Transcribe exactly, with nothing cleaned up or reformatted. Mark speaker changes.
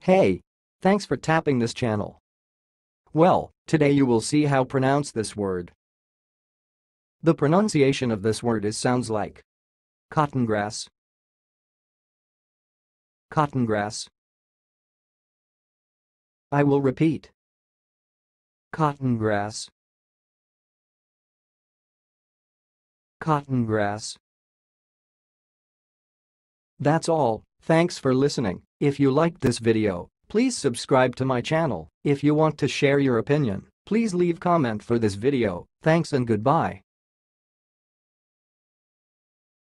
Speaker 1: Hey! Thanks for tapping this channel. Well, today you will see how pronounce this word. The pronunciation of this word is sounds like cottongrass, cottongrass. I will repeat. Cottongrass, cottongrass. That's all, thanks for listening. If you liked this video, please subscribe to my channel. If you want to share your opinion, please leave comment for this video. Thanks and goodbye.